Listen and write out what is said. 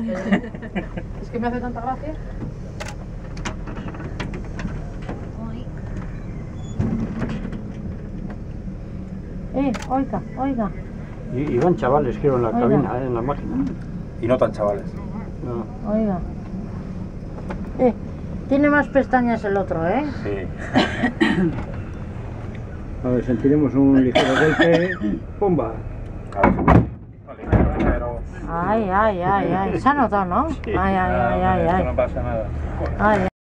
Es que me hace tanta gracia. Oiga, oiga. Y van chavales, creo, en la cabina, en la máquina. Y no tan chavales. No. Oiga. Tiene más pestañas el otro, ¿eh? Sí. A ver, sentiremos un ligero golpe. ¡Pumba! A ver, pero... Ay, ay, ay, ay. Se ha notado, ¿no? Sí. Ay, ay, ay, ay, Esto ay. no pasa nada. Ay,